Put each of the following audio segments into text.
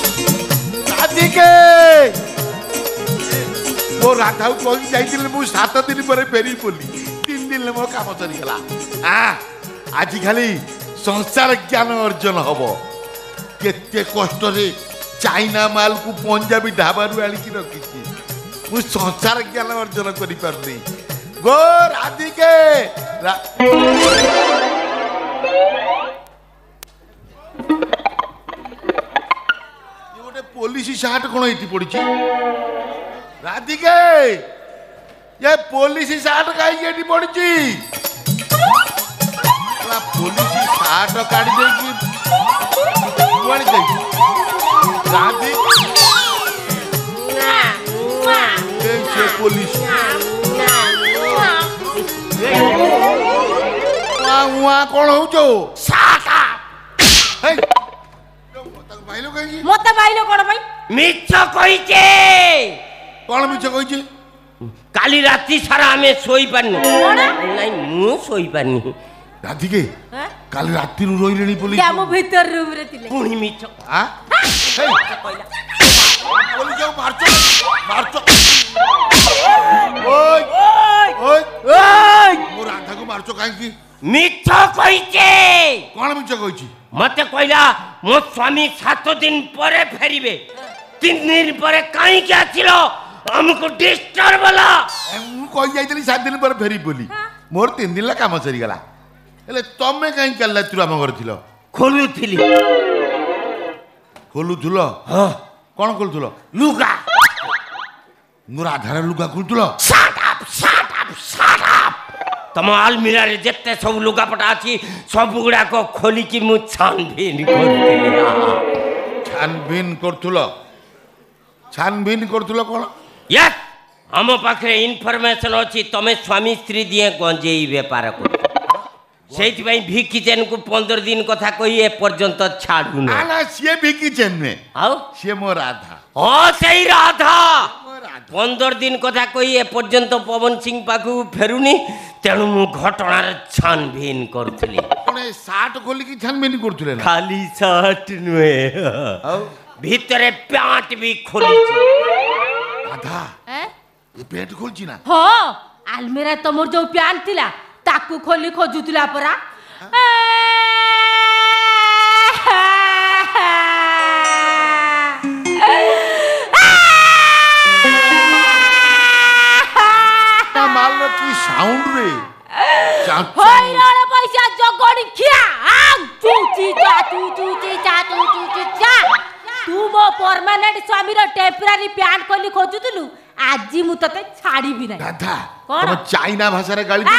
राधिके मो राधा को कही जाइए मु 7 दिन पर फेरी बोली 3 दिन मो काम सरीगला हाँ आज खाली संसार ज्ञान अर्जन हम केते कष्ट रे चाइना माल को पंजाबी ढाबा आनिकी रखी मु संसार ज्ञान अर्जन करी पारनी गो राधिके गोटे पुलिस सार्ट कौन ये पड़ी राधिके ये पुलिस सार्ट कहीं पड़ी पुलिस सार्ट काढ़ी राधि पुलिस कौन हो मत पाइलो कौन भाई मिछ कहिचे कौन मिछ कहिचे काली राती सारा हमें सोई पारनी नहीं मु सोई पारनी राधिके काली राती रू रोई लेनी पुलिस हम भीतर रूम रे थिले पुणी मिछ हां कहला पुलिस जाओ मारचो ओय ओय मो राधा को मारचो काहे की मिछ कहिचे कौन मिछ कहिची मते कहला मो स्वामी 7 दिन परे फेरिबे 3 दिन परे काई के आथिलो हमको डिस्टर्ब वाला मु कहि जाइतली 7 दिन पर फेरी बोली मोर 3 दिन ला काम सरी गला एले तमे काई कल्ला तू हम करथिलो खोलुथिली खोलुथुलो हां कोन खोलुथुलो लुगा मोर आधार लुगा खोलुथुलो शट अप तम अलमीरा रे जत्ते सब लुगा पटा अछि सब गुडा को खोली कि मु छानबीन करथुलो कोन यस हम पाखरे इनफॉरमेशन अछि तमे स्वामी स्त्री दिए गंजेई व्यापार कर सेति भाई भी किचन को 15 दिन कथा कही ए पर्यंत छाडू न आला से भी किचन में आओ से मो राधा ओ सही राधा 15 दिन कथा कही ए पर्यंत पवन सिंह पाखु फेरुनी तेणु मु घटनार छानबीन करथली कोने साट खोली की छानबीन करथले ना खाली साट नुए भीतरे पैंट भी खोली छी राधा ये पेट खोलची ना हो अलमीरा तमर जो प्यान थिला ताकू खोली खोजुतला परा माल की साउंड रे होई रे पैसा जगड़ी खिया चूची जा तू मो परमानेंट स्वामी रो टेम्पररी प्यान खोली खोजुतलु आजी मु तते छाड़ी भी नहीं दादा तुम चाइना भाषा रे गाली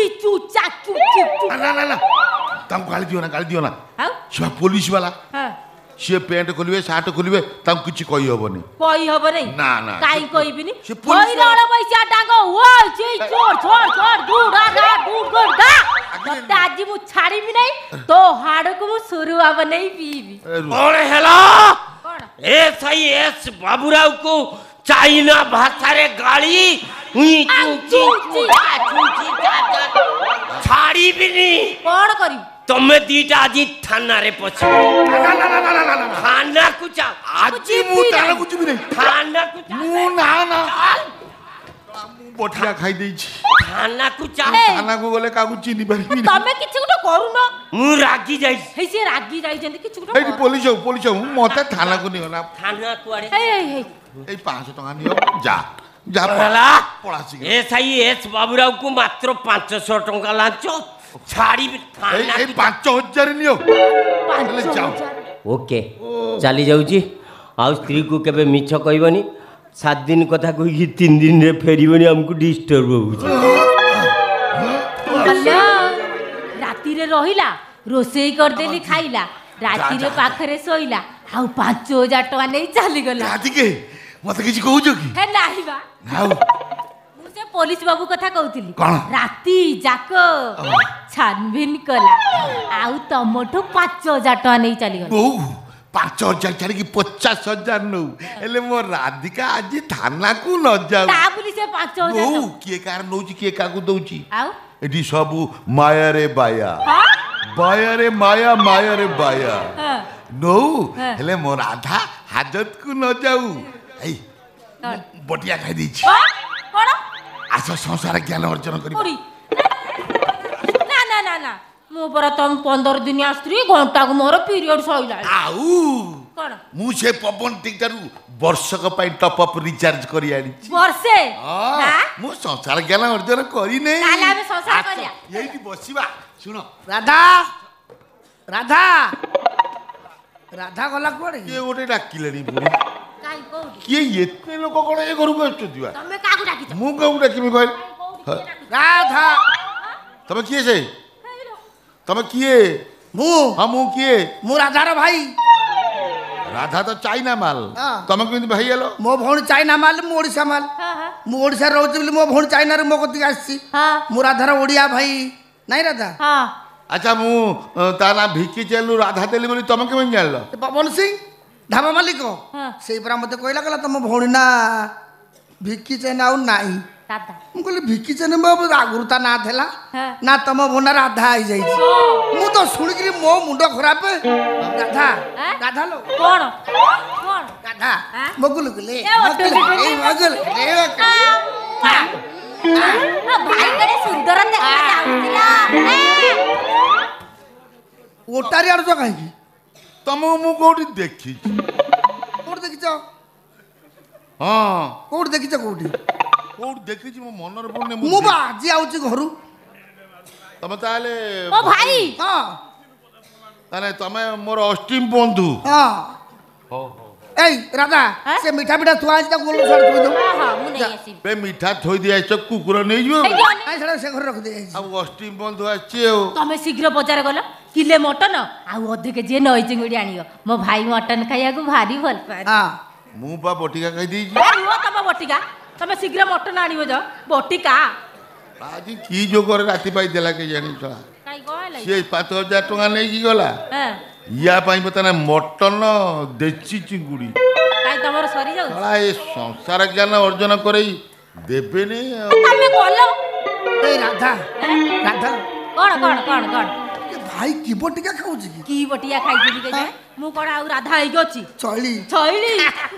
ना तुम गाली दियो ना से पुलिस वाला से पेंट खोलिबे शर्ट खोलिबे तुम कुछ कहि होबनी ना काई कहिबिनी होई रे पैसा डांगो ओय छी छोड़ दूर गा तते आजी मु छाड़ी भी नहीं तो हाड़ को मु शुरू अब नहीं पीबी कौन हेला एस बाबूराव को चाइना भाषा रे गाली छाड़ी भी नहीं कौन करी तमे दीटा आज थाना रे पछे थाना को जा आज मु थाना कुछ भी नहीं थाना को जा मु ना मु बठिया खाई देई छी थाना को जा थाना को गले कागु चिनी परबी तमे किछ गुटो करू न मु रागी जाई हे से रागी जाई जंदी किछ गुटो हे पुलिस मते थाना को नियो ना थाना कुआड़े हे ए 500 टका नियो जा जा पळासी एस बाबूराव को मात्र 500 टका लांचो छाड़ी भी थाना ए 5000 नियो ले जाओ ओके चली जाउची आ स्त्री को केबे मिछ कहबनी 7 दिन कथा कहि 3 दिन रे फेरिबनी हमको डिस्टर्ब होउची राती रे रहिला रोसेई कर देली खाइला राती रे पाखरे सोइला आ 5000 टका नै चली गला राती के मते किछ कहउजो की हे नाही बा हाउ मुसे पुलिस बाबू कथा कहउतिली राती जाको छानबीन कला आउ तमठो 5000 टका नै चली गला 5000 छाड़ी की 50000 नौ एले मो राधिका आज थाना को न जाऊ ता बोली से 5000 किए कार नौची किए काकू दउची आउ एडी सब माया रे बाया बाया रे माया माया रे बाया ନଉ ହଁ। ହେଲେ ମୋ ରାଧା ହାଜତକୁ ନ ଯାଉ। ଏଇ ବଟିଆ ଖାଇ ଦେଇଛି। କଣ ଆସ ସଂସାର ଜ୍ଞାନ ଅର୍ଜନ କରିବା। କୋଉଠି? ନା ନା ନା ନା ମୁଁ ପରା ତମ 15 ଦିନିଆ ସ୍ତ୍ରୀ ଘଣ୍ଟାକୁ ମୋର ପିରିୟଡ଼ ସଇଲା। ଆଉ କଣ ମୁଁ ସେ ପବନ ଟିକାରୁ ବର୍ଷକ ପାଇଁ ଟପ୍ ଅପ୍ ରିଚାର୍ଜ କରି ଆଣିଛି। ବର୍ଷେ? ମୁଁ ସଂସାର ଜ୍ଞାନ ଅର୍ଜନ କରିନେଇ। ତାହେଲେ ଆମେ ସଂସାର କରିବା। ଏଇଠି ବସିବା। ଶୁଣ ରାଧା ରାଧା ରାଧା ଗଲା କୁଆଡେ? କିଏ ଗୋଟେ ଡାକିଲେଣି ପୁଣି। କାଇଁ କୋଉଠି? କିଏ ଏତେ ଲୋକ କଣ ଏ ଘରକୁ ଆସୁଛନ୍ତି ବା? ତମେ କାହାକୁ ଡାକିଛ? ମୁଁ କାହାକୁ ଡାକିବି କହିଲେ? ରାଧା ତମେ କିଏ ସେ? ତମେ କିଏ? ମୁଁ ହଁ ମୁଁ କିଏ? ମୁଁ ରାଧାର ଭାଇ। ରାଧା ତ ଚାଇନା ମାଲ। ହଁ। ତମେ କେମିତି ଭାଇ ହେଲ? ମୋ ଭଉଣୀ ଚାଇନା ମାଲ, ମୁଁ ଓଡ଼ିଶା ମାଲ। ମୁଁ ଓଡ଼ିଶାରେ ରହୁଛି ବୋଲି ମୋ ଭଉଣୀ ଚାଇନାରୁ ମୋ କତିକି ଆସିଛି। ମୁଁ ରାଧାର ଓଡ଼ିଆ ଭାଇ ନାଇଁ ରାଧା? ଆଚ୍ଛା ମୁଁ ତା ନା ଭିକି ଚାଲୁ ରାଧା ଦେଲି ବୋଲି ତମେ କେମିତି ଜାଣିଲ? ପବନ ସିଂ ଢାବା ମାଲିକ ହଁ। ସେଇ ପରା ମତେ କହିଲା କହିଲା ତମ ଭଉଣୀ ନା ଭିକି ଚେନ୍ ଆଉ ନାହିଁ। ଦାଦା ମୁଁ କହିଲି ଭିକି ଚେନ୍ ଆଗରୁ ତା ନାଁ ଥିଲା ହଁ। ନା ତମ ଭଉଣୀ ରାଧା ହେଇଯାଇଛି। ମୁଁ ତ ଶୁଣିକିରି ମୋ ମୁଣ୍ଡ ଖରାପ। ରାଧା ରାଧା ଲୋ କଣ କଣ ରାଧା ଆଁ? ମଗୁଲ ଗୁଲେ ଏ ଭାଇ କେଡ଼େ ସୁନ୍ଦର ଦେଖାଯାଉଥିଲା। ଓଟାରି ଆଣୁଛ କାହିଁକି? ତମକୁ ମୁଁ କୋଉଠି ଦେଖିଛି? କୋଉଠି ଦେଖିଛ? ହଁ କୋଉଠି ଦେଖିଛ? କୋଉଠି କୋଉଠି ଦେଖିଛି ମୋ ମନରେ ପଡୁନି। ମୁଁ ବା ଆଜି ଆଉଛି ଘରୁ। ତମେ ତାହେଲେ ମୋ ଭାଇ ହଁ ତାହେଲେ ତମେ ମୋର ଅଷ୍ଟିମ ବନ୍ଧୁ। ହଁ ହଉ ଏଇ ରାଧା ଆଁ? ସେ ମିଠା ପିଠା ଥୁଆ ହେଇଛି ତାକୁ ଗୋଲ ଛାଡ଼ି ଥୋଇ ଦଉ। ମୁଁ ନେଇ ଆସିବି। ବେ ମିଠା ଥୋଇ ଦିଆ ହେଇଛ କୁକୁର ନେଇଯିବ। ଏଇଠି ଅନେଇ। ନାଇଁ ସେଟା ସେ ଘରେ ରଖିଦେଇଯାଇଛି। ଆଉ ଅଷ୍ଟିମ ବନ୍ଧୁ ଆସିଛି ଆଉ। ତମେ ଶୀଘ୍ର ବଜାର ଗଲ କିଲେ ମଟନ ଆଉ ଅଧ କେଜି ନଈ ଚିଙ୍ଗୁଡ଼ି ଆଣିବ। ମୋ ଭାଇ ମଟନ ଖାଇବାକୁ ଭାରି ଭଲ ପାଏ। ହଁ ମୁଁ ବା ବଟିକା ଖାଇଦେଇଛି। ରୁହ ତମ ବଟିକା ତମେ ଶୀଘ୍ର ମଟନ ଆଣିବ ଯ ବଟିକା। ଆଜି କି ଯୋଗରେ ରାତି ପାଇଦେଲା କେ ଜାଣିଛ? କାଇଁ କଣ ହେଲା? ସିଏ 5,000 ଟଙ୍କା ନେଇକି ଗଲା। ହଁ ୟା ପାଇଁ ବର୍ତ୍ତମାନ ମଟନ ଦେଶୀ ଚିଙ୍ଗୁଡ଼ି। କାଇଁ ତମର ସରିଯାଉଛି? ଶଳା ଏ ସଂସାର ଜ୍ଞାନ ଅର୍ଜନ କରେଇ ଦେବେନି ଆଉ। ତମେ ଗଲ ଏଇ ରାଧା ରାଧା କଣ କଣ କଣ କଣ ଏ ଭାଇ କିବ ଟିକେ ଖାଉଛି କି? କି ବଟିକା ଖାଇଥିଲି କେଜାଣି? ମୁଁ କଣ ଆଉ ରାଧା ହେଇକି ଅଛି? ଚଳି ଛଇଲି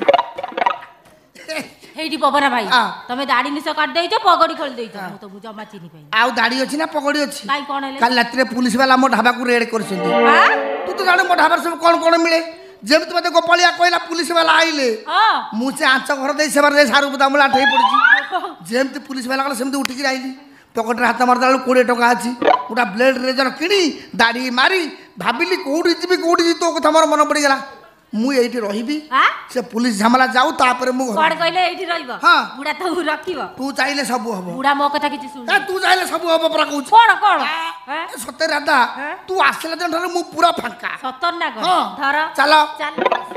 ହେଇଠି ପବନା ଭାଇ ଆ। ତମେ ଦାଢି ନିଶ କାଟି ଦେଇଛ ପଗଡି ଖୋଲି ଦେଇଛ। ମୁଁ ତମକୁ ଜମା ଚିହ୍ନି ପାଇନି। ଆଉ ଦାଢି ଅଛି ନା ପଗଡି ଅଛି? କାଇଁ କଣ ହେଲେ? କାଲି ରାତିରେ ପୁଲିସ ବାଲା ମୋ ଢାବାକୁ ରେଡ୍ କରିଛନ୍ତି। ଆଁ? ତୁ ତ ଜାଣୁ ମୋ ଢାବାରେ ସବୁ କଣ କଣ ମିଳେ। ଯେମିତି ମତେ ଗୋପାଳିଆ କହିଲା ପୁଲିସ ବାଲା ଆଇଲେ ହଁ ମୁଁ ସେ ଆଞ୍ଚ ଘର ଦେଇ ସେବାର ଦେଇ ସାରୁ ବୁଦାମୂଳ ଆଠେଇ ପଡିଛି। ଯେମିତି ପୁଲିସ ବାଲା କଲା ସେମିତି ଉଠିକି ଆଇଲି। ପକେଟରେ ହାତ ମାରିଲା ବେଳକୁ 20 ଟଙ୍କା ଅଛି। ଗୋଟା ବ୍ଲେଡ ରେଜର କିଣି ଦାଢି ମାରି ଭାବିଲି କୋଉଠି ଯିବି ତୋ କଥା ମୋର ମନେ ପଡିଗଲା। ମୁଁ ଏଇଠି ରହିବି ଆଁ? ସେ ପୁଲିସ ଝାମଲା ଯାଉ ତାପରେ ମୁଁ କଣ କହିଲେ ଏଇଠି ରହିବ? ହଁ। ବୁଢା ତମକୁ ରଖିବ? ତୁ ଚାହିଁଲେ ସବୁ ହବ। ବୁଢା ମୋ କଥା କିଛି ଶୁଣୁ। ତୁ ଚାହିଁଲେ ସବୁ ହବ ପରା କହୁଛୁ। କଣ କଣ ସତେ ରାଧା ଆଁ? ତୁ ଆସିଲା ଦିନଠାରୁ ମୁଁ ପୁରା ଫାଙ୍କା। ସତର ନା କଣ? ହଁ। ଧର ଚାଲ ଚାଲ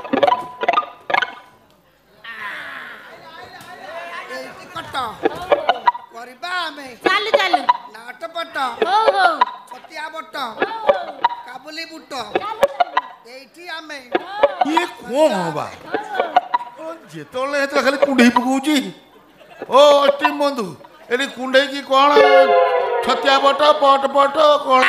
ଏଇଠି କଟ କରିବା ଆମେ ଚାଲୁ ଚାଲୁ ନାଟ ପଟ ହଉ ହଉ ଛତିଆ ବଟ କାବୁଲି ବୁଟ ଏଇଠି ଆମେ ଇଏ କଣ ହବା? ଯେତେବେଳେ ହେତେବେଳେ ଖାଲି କୁଣ୍ଡେଇ ପକଉଛି। ଓ ଅଷ୍ଟିମ ବନ୍ଧୁ ଏଠି କୁଣ୍ଡେଇକି କଣ ଛତିଆ ବଟ ପଟ ପଟ କଣ?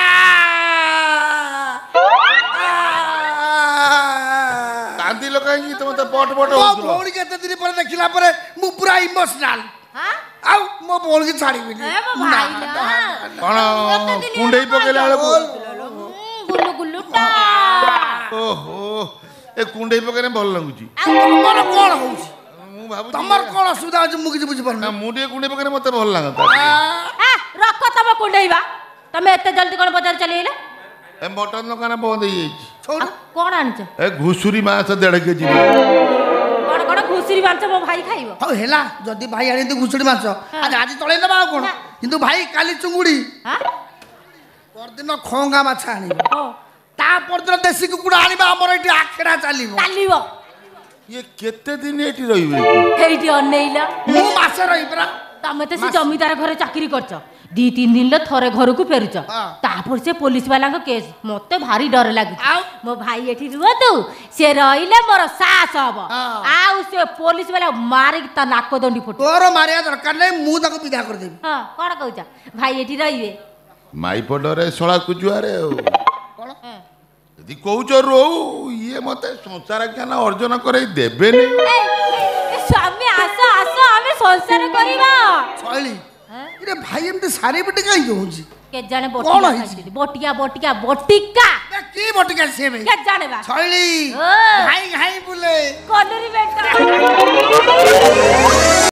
କାନ୍ଦିଲ କାହିଁକି? ତମେ ତ ପଟ ପଟ ମୋ ହଉଥିଲ। ଭଉଣୀ କେତେ ଦିନ ପରେ ଦେଖିଲା ପରେ ମୁଁ ପୁରା ଇମୋସନାଲ। ହାଁ? ଆଉ ମୋ ଭଉଣୀକି ଛାଡ଼ିବିନି। ଏ ମୋ ଭାଇ ନା କଣ କୁଣ୍ଡେଇ ପକେଇଲା ବେଳକୁ ଗୁଲୁ ଗୁଲୁ ଟା ଓହୋ ଏ କୁଣ୍ଡେଇ ପକେଇଲେ ଭଲ ଲାଗୁଛି। ଆଉ ତମର କଣ ହଉଛି? ମୁଁ ଭାବୁଛି ତମର କଣ ଅସୁବିଧା ହଉଛି ମୁଁ କିଛି ବୁଝିପାରୁନି। ନା ମୁଁ ଟିକେ କୁଣ୍ଡେଇ ପକେଇଲେ ମତେ ଭଲ ଲାଗନ୍ତା। ରଖ ତମ କୁଣ୍ଡେଇବା। ତମେ ଏତେ ଜଲ୍ଦି କଣ ବଜାର ଚାଲିଗଲ? ଏ ମଟନ ଦୋକାନ ବନ୍ଦ ହେଇଯାଇଛି। ଛୋଟ କଣ ଆଣିଛ? ଏ ଘୁଷୁରୀ ମାଂସ 1.5 କେଜି। କଣ କଣ ଘୁଷୁରୀ ମାଂସ ମୋ ଭାଇ ଖାଇବ? ହଉ ହେଲା ଯଦି ଭାଇ ଆଣିନ୍ତି ଘୁଷୁଡ଼ି ମାଛ ଆଜି ଚଳେଇ ନେବା ଆଉ କଣ। କିନ୍ତୁ ଭାଇ କାଲି ଚୁଙ୍ଗୁଡ଼ି ହାଁ? ପରଦିନ ଖଙ୍ଗା ମାଛ ଆଣିବ। ଓ ତା ପରଦିନ ଦେଶୀ କୁକୁଡ଼ା ଆଣିବା। ଆମର ଏଠି ଆଖେଡ଼ା ଚାଲିବ। ଚାଲିବ ଇଏ କେତେ ଦିନ ଏଠି ରହିବେ? ହେଇଠି ଅନେଇଲ। ମୁଁ ମାସେ ରହିବି। ତମେ ତ ସେ ଜମିଦାର ଘରେ ଚାକିରି କରିଛ। 2-3 ଦିନରେ ଥରେ ଘରକୁ ଫେରୁଛ। ହଁ। ତାପରେ ସେ ପୋଲିସ ବାଲାଙ୍କ କେସ୍ ମତେ ଭାରି ଡର ଲାଗୁଛି। ଆଉ? ମୋ ଭାଇ ଏଠି ରୁହନ୍ତୁ ସେ ରହିଲେ ମୋର ସାହସ ହବ। ହଁ। ଆଉ ସେ ପୋଲିସ ବାଲା ମାରିକି ତା ନାକ ଦଣ୍ଡି ଫୁଟ। ତୋର ମାରିବା ଦରକାର ନାହିଁ ମୁଁ ତାକୁ ବିଦା କରିଦେବି। ହଁ କଣ କହୁଛ? ଭାଇ ଏଠି ରହିବେ? ମାଇପଡରେ ଶଳା କୁଜୁଆରେ ଆଉ କଣ ଏ ଯଦି କହୁଛ ରହୁ ଇଏ ମତେ ସଂସାର ଜ୍ଞାନ ଅର୍ଜନ କରେଇ ଦେବେନି। ସ୍ୱାମୀ ଆସ ଆସ ଆମେ ସଂସାର କରିବା। ଶୈଳୀ ଇରେ ଭାଇ ଏମିତି ସାରି ପିଟି କାହିଁକି ହଉଛି? କେଜାଣେ କଣ ହେଇଛି? ବଟିକା ବଟିକା ବଟିକା କି ବଟିକା ସିଏ ବେ? କେଜାଣେ ବା ଶୈଳୀ ଘାଇ ଘାଇ ବୁଲେ କନୁରି ବେଟା